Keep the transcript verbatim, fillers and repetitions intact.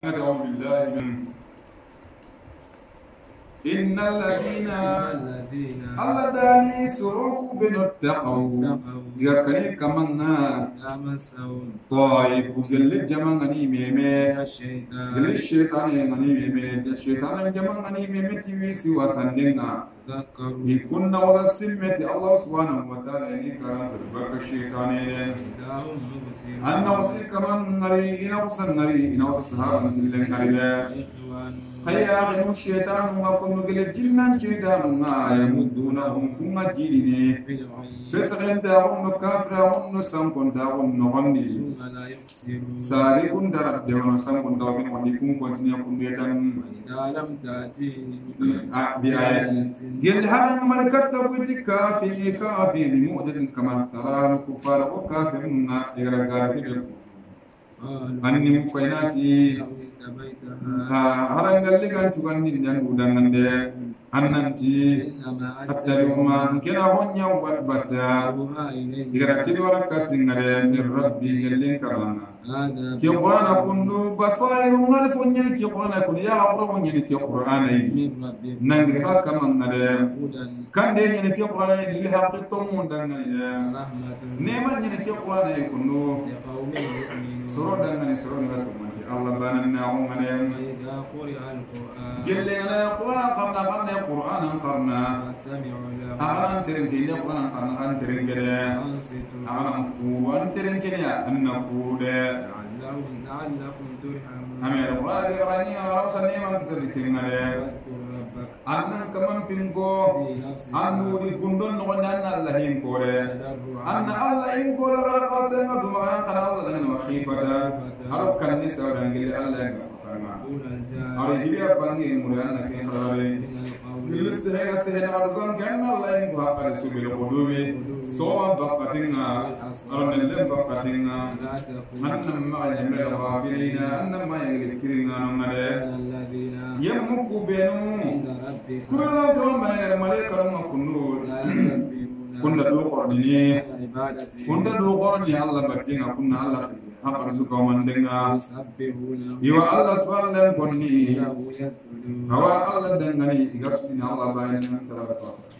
أعوذ بالله من إن الذين الله داني سروق بنتقوا يكني كمنا طائف قل الجمعني ميمي قل الشيطان غني ميمي الشيطان الجمعني ميمي تيويسي وسندنا يكون ولا سمة الله سبحانه وتعالى إني كرم برك الشيطان أنا وصي كمان نري إنا وصل نري إنا وصل سهران إلا نري خيا غنو الشيطان وكم قل الجنان شيطان ما يمدونهم كم جيرني فسقين داهم كافرهم سانكون داهم نغني سارقون درب داهم سانكون داهم ونكون كونتينيا كم بيتان لم تأتي بآياتي قل هذا من كتب كافي كافي بمؤذن كما افترى الكفار وكافرون يرجعون أني مكيناتي harangal ligan tugan din dan udan nande annanti hatta yuma kina honya wat bata igara kidora katin ngare min rabbi gallin karana ki qur'ana kundu basairu ngal fonya ki qur'ana kun ya qur'ana honya ki qur'ana nangri ka kaman ngare kan de nyene ki qur'ana li haqiqatu mun dan ngare neman nyene ki qur'ana kundu suro dan ngare suro ngal الله باننا عمنا إذا قرئ القرآن قل لنا القرآن قرنا قرنا القرآن قرنا أغنى أنترن كده القرآن قرنا أنترن كده أغنى أنقول أنترن كده أن نقول لعلكم ترحمون أمير القرآن قراني أغرى سنة من تتركين أنن كمان بينكو أنو دي كندون نقول أن الله ينكور أن الله ينكور غير قاسم دماغ كان الله لنا وخيفة أروك كان نسأل عن قل الله ينكور أروي هبي أباني مريان كين قراري لسه سهل أرجون كان الله ينكور قال سبيل قلوبي سوى بقتنا أرن اللهم بقتنا أن ما يمل غافلين أن ما يذكرنا نمره يمك بينو كل كما يرملك كما كنور كنا دو قرني كنا دو قرني الله بتينا كنا الله حق رزق من دنا يوا الله سبحانه كني هو الله دنغني يغسلنا الله باين تبارك